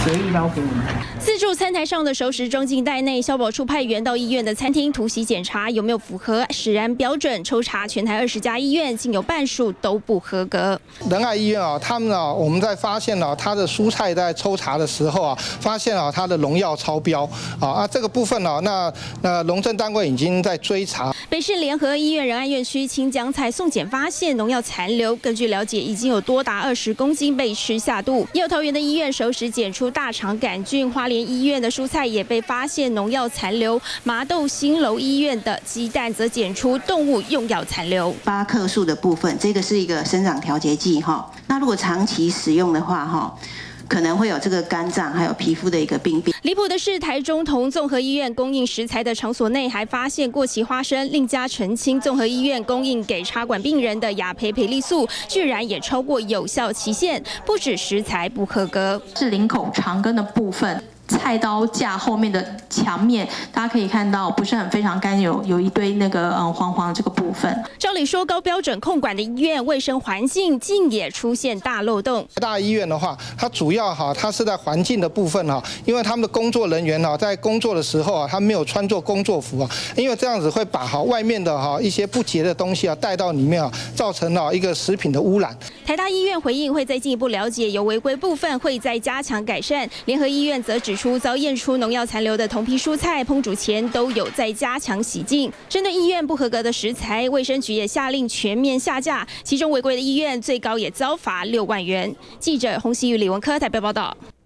随意捞给你们。 自助餐台上的熟食装进袋内，消保处派员到医院的餐厅突袭检查有没有符合食安标准，抽查全台20家医院，竟有半数都不合格。 仁爱医院啊，他们啊，我们在发现啊，它的蔬菜在抽查的时候啊，发现啊，它的农药超标这个部分啊，那农政单位已经在追查。 北市联合医院仁爱院区青江菜送检发现农药残留，根据了解，已经有多达20公斤被吃下肚。也有桃园的医院熟食检出大肠杆菌，花莲医院的蔬菜也被发现农药残留，麻豆新楼医院的鸡蛋则检出动物用药残留。 巴克素的部分，这个是一个生长调节剂哈。那如果长期使用的话哈，可能会有这个肝脏还有皮肤的一个病变。 离谱的是，台中同综合医院供应食材的场所内还发现过期花生，另加澄清综合医院供应给插管病人的雅培培利素，居然也超过有效期限，不止食材不合格， 是领口长根的部分。菜刀架后面的墙面，大家可以看到不是非常干，有一堆那个黄黄这个部分。 照理说，高标准控管的医院卫生环境竟也出现大漏洞。 大医院的话，它主要它是在环境的部分因为他们的工作人员在工作的时候他没有穿着工作服因为这样子会把外面的一些不洁的东西带到里面造成一个食品的污染。 台大医院回应会再进一步了解，有违规部分会再加强改善。联合医院则指出，遭验出农药残留的同批蔬菜烹煮前都有再加强洗净。针对医院不合格的食材，卫生局也下令全面下架，其中违规的医院最高也遭罚6万元。记者洪熙宇、李文科台北报道。